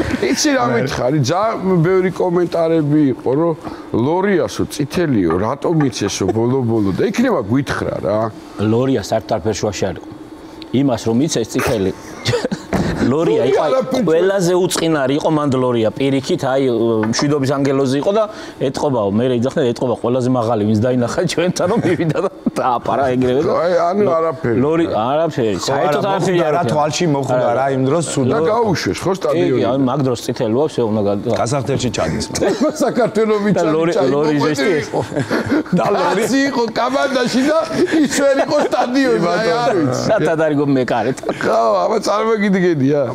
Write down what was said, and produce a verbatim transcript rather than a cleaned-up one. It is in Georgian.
იცი რა მითხარი, ძალიან ბევრი კომენტარები იყო, რომ ლორიასო, წითელიო, რატომ იცესო ბოლო-ბოლო და იქნება გვითხრა რა. ლორია საერთოდ შუაში არ იყო. იმას რომ იცეს წითელი ლორია იყო ყველაზე უწყინარი იყო მანდ ლორია პირიქით აი მშვიდობის ანგელოზი იყო და ეთყობაო მე იძახნა ეთყობა ყველაზე მაღალი ვინც დაინახა ჩვენთან რომ მივიდა და დააპარა ეგრევე და აი ანუ არაფერი ლორი არაფერი საერთოდ არაფერი რა თვალში მოხდა რა იმ დროს სულ და გაუშვეს ხო სტადიონი აი მაგ დროს წითელი ვაფშე უნდა გასახდელში ჩადის საქართველოს ლორი ლორი ჟესტი იყო და ლორი იყო კამანდაში და ის ვერ იყო სტადიონი აი არ ვიცი სათად არის გომეკარეთ ხო აბა წარმოგიდგენია